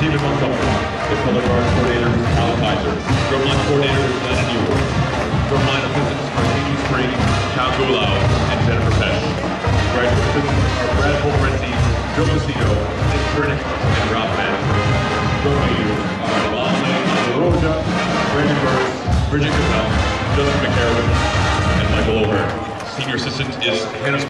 Stephen Montgomery. The color guard coordinator is Alan Kaiser. Drumline coordinator is Lennon Newell. Drumline assistants are Amy Spring, Cal Gulao, and Jennifer Pesh. Graduate assistants are Brad Polverenzi, Joe Lucino, Nick Kurnick, and Rob Manford. Drum leaders are Alana Roja, Brandon Burris, Bridget Gazelle, Justin McCarroll, and Michael O'Hearn. Senior assistant is Hannah